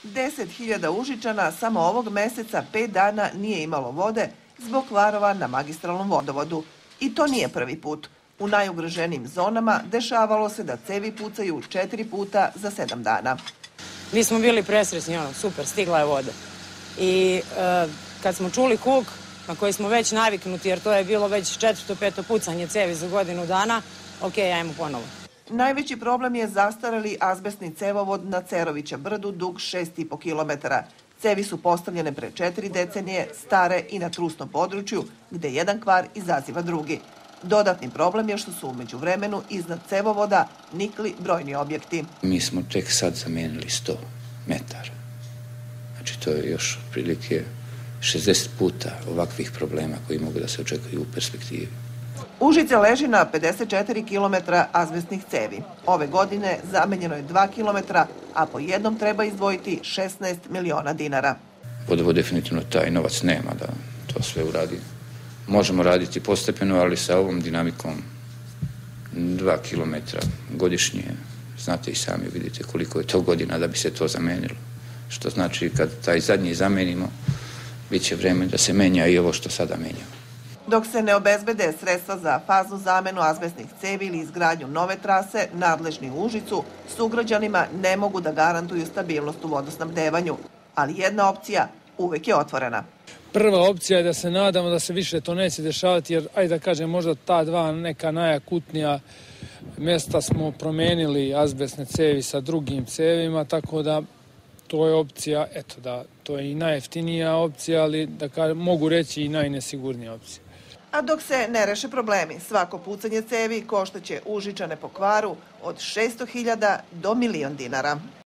10.000 Užičana samo ovog meseca 5 dana nije imalo vode zbog kvarova na magistralnom vodovodu. I to nije prvi put. U najugroženijim zonama dešavalo se da cevi pucaju 4 puta za 7 dana. Mi smo bili presrećni, super, stigla je voda. I kad smo čuli kuk, na koji smo već naviknuti, jer to je bilo već 4. 5. pucanje cevi za godinu dana, ok, ajmo ponovo. Najveći problem je zastareli azbestni cevovod na Cerovića brdu dug 6,5 km. Cevi su postavljene pre 4 decenije, stare i na trusnom području, gde jedan kvar izaziva drugi. Dodatni problem je što su u međuvremenu iznad cevovoda nikli brojni objekti. Mi smo tek sad zamenili 100 metara. Znači to je još otprilike 60 puta ovakvih problema koji mogu da se očekuju u perspektivi. Užice leži na 54 km azbestnih cevi. Ove godine zamenjeno je 2 km, a po jednom treba izdvojiti 16 miliona dinara. Vodovod definitivno taj novac nema da to sve uradi. Možemo raditi postepeno, ali sa ovom dinamikom 2 km godišnje, znate i sami vidite koliko je to godina da bi se to zamenilo. Što znači kad taj zadnji zamenimo, bit će vreme da se menja i ovo što sada menjamo. Dok se ne obezbede sredstva za faznu zamenu azbestnih cevi ili izgradnju nove trase, nadležni u Užicu sugrađanima ne mogu da garantuju stabilnost u vodosnabdevanju. Ali jedna opcija uvek je otvorena. Prva opcija je da se nadamo da se više to neće dešavati, jer, ajde da kažem, možda ta dva neka najakutnija mjesta smo promenili azbestne cevi sa drugim cevima, tako da to je opcija, eto da, to je i najjeftinija opcija, ali da kažem, mogu reći i najnesigurnija opcija. A dok se ne reše problemi, svako pucanje cevi koštaće Užičane po kvaru od 600.000 do 1.000.000 dinara.